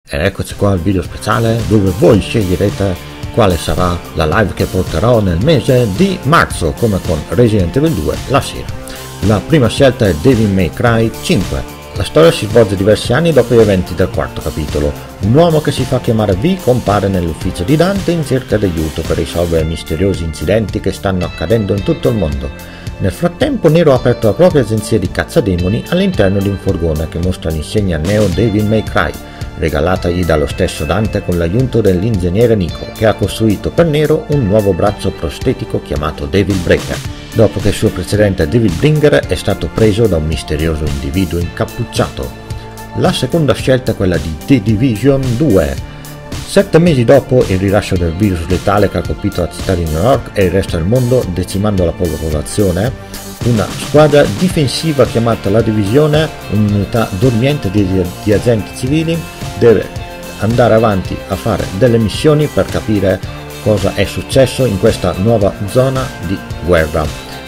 Ed eccoci qua al video speciale dove voi sceglierete quale sarà la live che porterò nel mese di marzo, come con Resident Evil 2 la sera. La prima scelta è Devil May Cry 5. La storia si svolge diversi anni dopo gli eventi del quarto capitolo. Un uomo che si fa chiamare V compare nell'ufficio di Dante in cerca di aiuto per risolvere misteriosi incidenti che stanno accadendo in tutto il mondo. Nel frattempo Nero ha aperto la propria agenzia di cazzademoni all'interno di un furgone che mostra l'insegna Neo Devil May Cry, regalatagli dallo stesso Dante con l'aiuto dell'ingegnere Nico, che ha costruito per Nero un nuovo braccio prostetico chiamato Devil Breaker, dopo che il suo precedente Devil Bringer è stato preso da un misterioso individuo incappucciato. La seconda scelta è quella di The Division 2. 7 mesi dopo il rilascio del virus letale che ha colpito la città di New York e il resto del mondo, decimando la popolazione, una squadra difensiva chiamata la Divisione, un'unità dormiente di agenti civili, deve andare avanti a fare delle missioni per capire cosa è successo in questa nuova zona di guerra.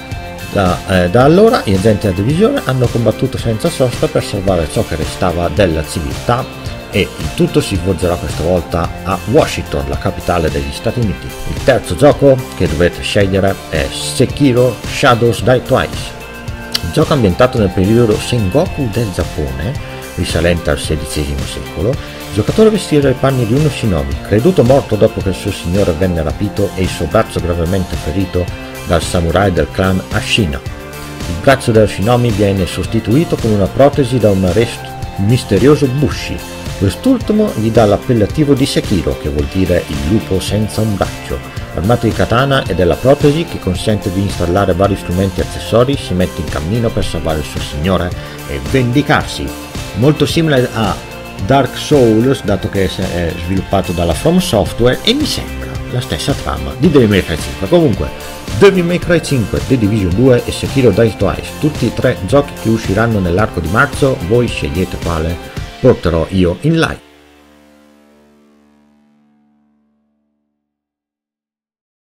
Da allora gli agenti della Divisione hanno combattuto senza sosta per salvare ciò che restava della civiltà, e il tutto si svolgerà questa volta a Washington, la capitale degli Stati Uniti. Il terzo gioco che dovete scegliere è Sekiro Shadows Die Twice. Il gioco ambientato nel periodo Sengoku del Giappone, risalente al XVI secolo. Il giocatore vestirà i panni di uno shinobi, creduto morto dopo che il suo signore venne rapito e il suo braccio gravemente ferito dal samurai del clan Ashina. Il braccio dello shinobi viene sostituito con una protesi da un misterioso Bushi. Quest'ultimo gli dà l'appellativo di Sekiro, che vuol dire il lupo senza un braccio. Armato di katana e della protesi che consente di installare vari strumenti e accessori, si mette in cammino per salvare il suo signore e vendicarsi. Molto simile a Dark Souls, dato che è sviluppato dalla From Software, e mi sembra la stessa trama di Devil May Cry 5. Comunque, Devil May Cry 5, The Division 2 e Sekiro Die Twice, tutti e tre giochi che usciranno nell'arco di marzo. Voi scegliete quale porterò io in live.